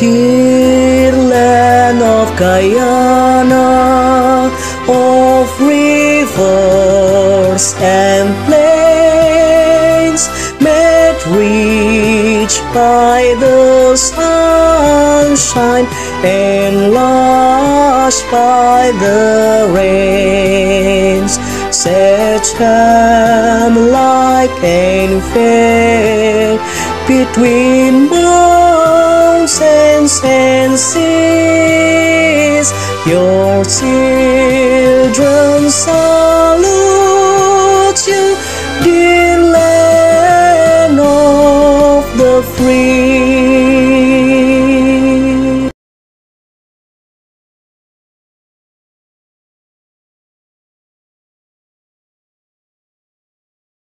Dear land of Guyana, of rivers and plains, made rich by the sunshine and lush by the rains, set like and fair between mountains and seas. Your